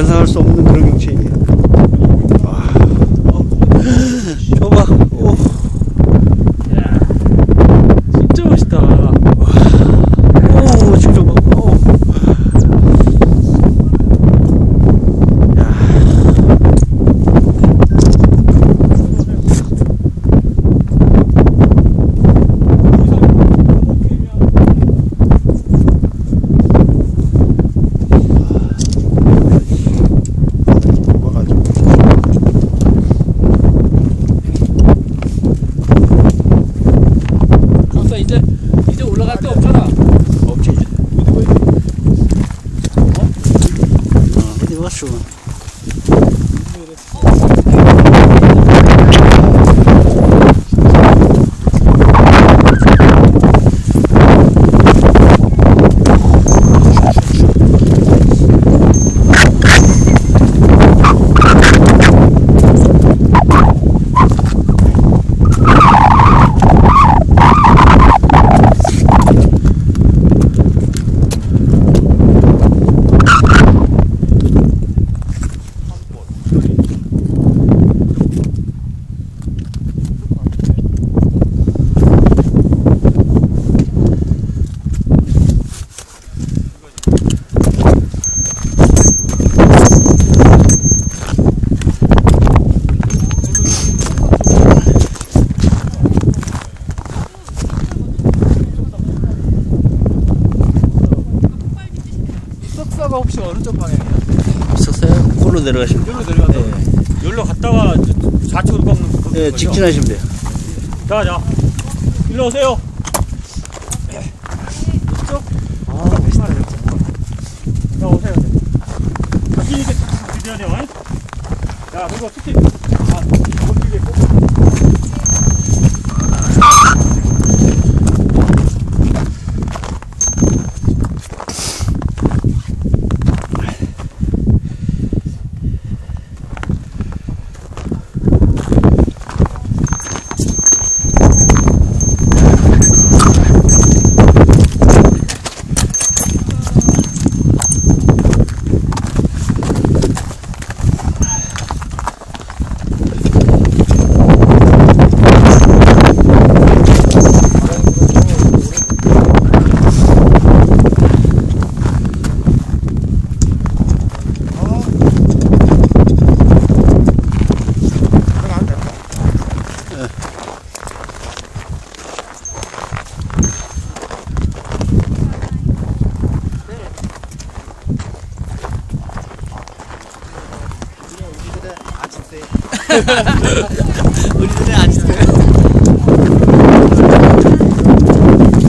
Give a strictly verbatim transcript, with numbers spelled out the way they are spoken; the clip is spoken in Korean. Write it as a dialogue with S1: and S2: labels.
S1: 관상할 수 없는 그런 경치예요. 와. 좁아. 오.
S2: 진짜 멋있다.
S1: 오, 지금 좁아. 오. 야.
S2: 이제 이제 올라갈 데 없잖아.
S1: 없지 이제.
S2: 어?
S1: 어디 갔어?
S2: 석사가 혹시 어느 쪽 방향이야?
S1: 있었어요? 골로 내려가시면 돼요.
S2: 여기로 내려간다.
S1: 네.
S3: 여기로 갔다가 좌측으로 꺾는
S1: 네, 직진하시면 돼요.
S3: 자, 자, 일로 오세요.
S2: 이쪽?
S1: 아, 멋있다.
S3: 자, 오세요. 자, 길게 드려야 돼요. 잉? 자, 그리고 스틱. 아, 거기에 꼭.
S1: 우리들의 아침